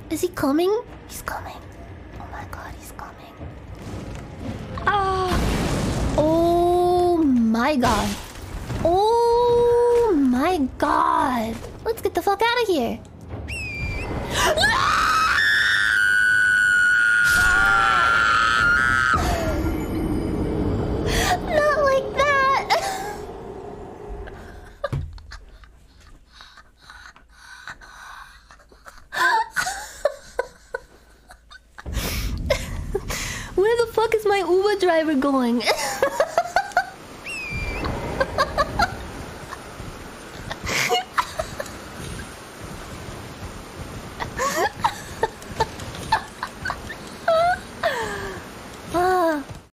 Is he coming? He's coming. Oh my god, he's coming. Ah! Oh my god. Oh my god. Let's get the fuck out of here. Not like that. Where the fuck is my Uber driver going?